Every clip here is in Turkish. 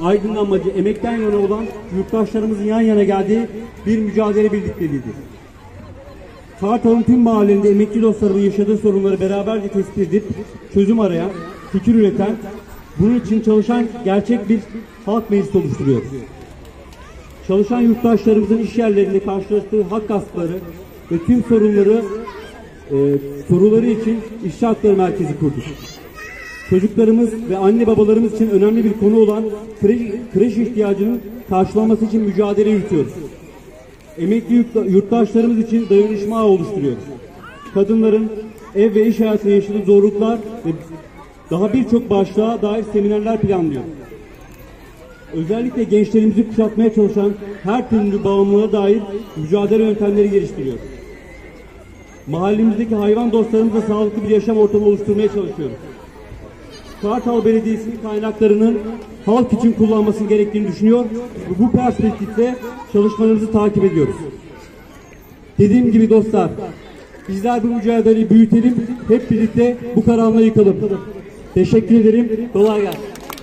aydınlanmacı, emekten yana olan yurttaşlarımızın yan yana geldiği bir mücadele birlikteliğidir. Kartal'ın tüm mahallelerinde emekçi dostlarımın yaşadığı sorunları beraberce tespit edip çözüm arayan, fikir üreten, bunun için çalışan gerçek bir halk meclisi oluşturuyor. Çalışan yurttaşlarımızın iş yerlerinde karşılaştığı hak gaspları ve tüm soruları için İşçi Hakları Merkezi kurduk. Çocuklarımız ve anne babalarımız için önemli bir konu olan kreş ihtiyacının karşılanması için mücadele yürütüyoruz. Emekli yurttaşlarımız için dayanışma ağı oluşturuyoruz. Kadınların ev ve iş hayatında yaşadığı zorluklar ve daha birçok başlığa dair seminerler planlıyoruz. Özellikle gençlerimizi kuşatmaya çalışan her türlü bağımlılığa dair mücadele yöntemleri geliştiriyoruz. Mahallemizdeki hayvan dostlarımızla sağlıklı bir yaşam ortamı oluşturmaya çalışıyoruz. Kartal Belediyesi'nin kaynaklarının halk için kullanmasını gerektiğini düşünüyor ve bu perspektifle çalışmalarımızı takip ediyoruz. Dediğim gibi dostlar, bizler bu mücadeleyi büyütelim, hep birlikte bu karanlığı yıkalım. Teşekkür ederim, kolay gelsin.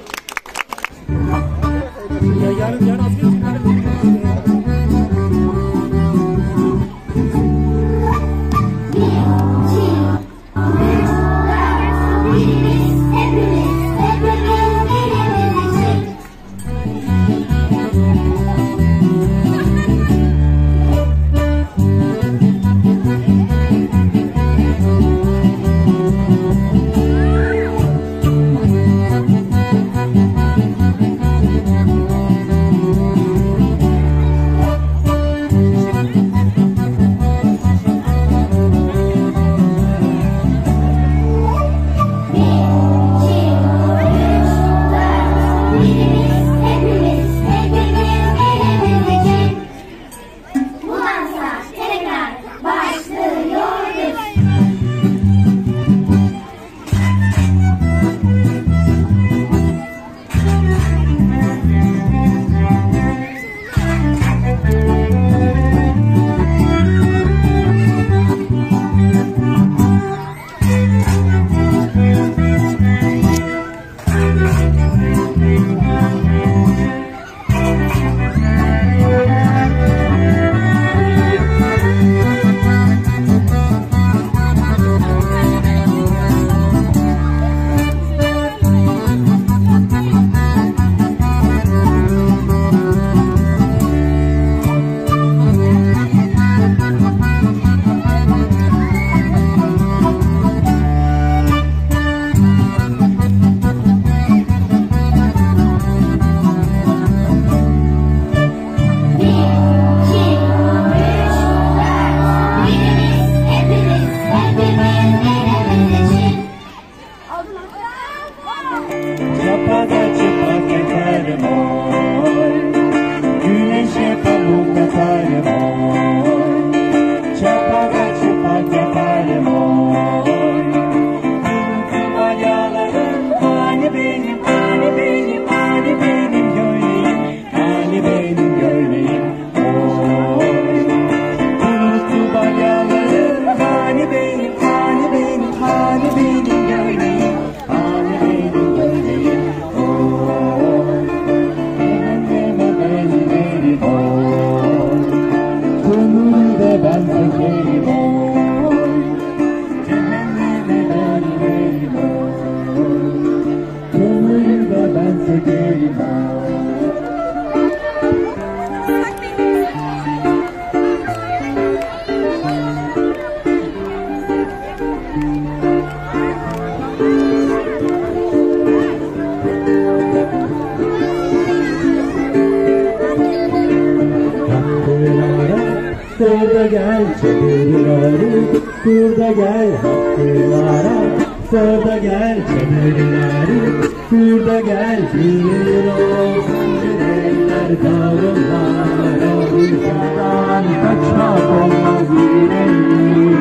Burada gel çadırları, burada gel hakkılara. Burada gel çadırları, burada gel bir olsun yürekler dağılmalara. Hırsadan kaçmak olmaz yüreğim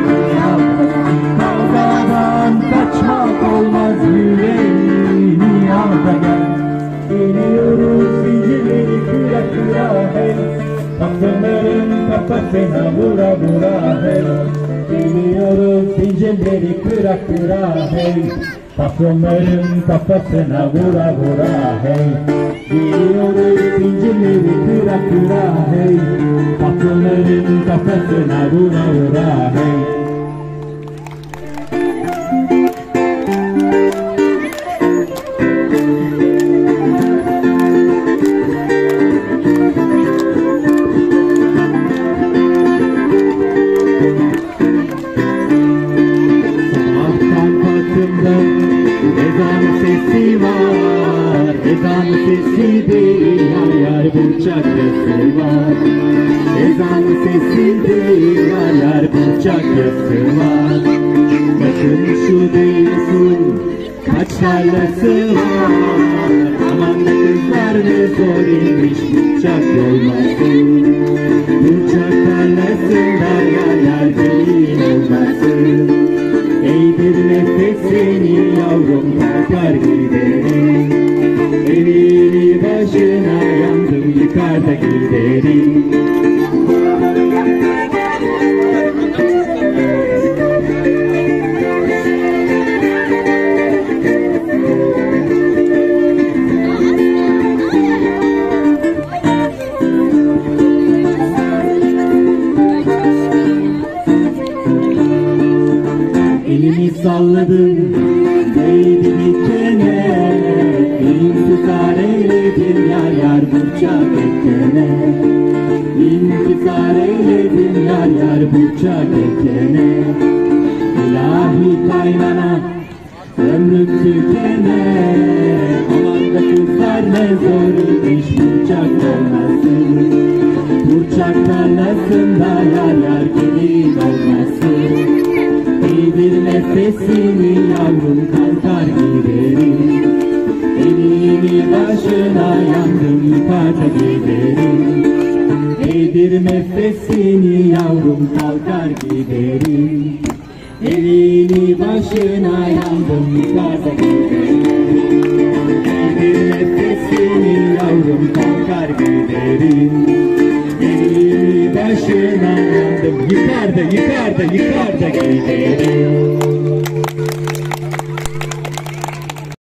yavrum, kavgadan kaçmak olmaz yüreğim yavrum. Geliyoruz zincirleri kıra kıra hey, kapıların kafasına vura vura hey. Biliyoruz zincirleri kıra kıra hey. Patronların kafasına vura vura hey. Biliyoruz zincirleri kıra kıra hey. Patronların kafasına vura vura hey. Ezan sesi var, ezan sesi değil, yar yar bıçak sesi var. Ezan sesi değil, yar yar bıçak sesi var. Bakın şu duyusun, kaç tarlası var. Aman da kızlar ne zor imiş bıçak olmasın. Bıçak tarlasında yar yar gelin olmasın. Eğdir nefesini yavrum kalkar giderim. Elini başına yandım yıkar da giderim. Elimi salladım, değdi dikene. İntizar eyledim yar yar bıçak ekene. İntizar eyledim yar yar bıçak ekene. İlahi kaynana, ömrüm tükene. Aman da kızlar ne zor imiş bıçak olmasın. Bıçak tarlasında yar yar gelin olmasın. Bir nefesini yavrum kalkar giderim. Elini başına yandım yıkar da giderim. Eğdir nefesini yavrum kalkar giderim. Elini başına yandım yıkar da giderim. Eğdir nefesini yavrum kalkar giderim. Elini başına yandım yıkar da giderim.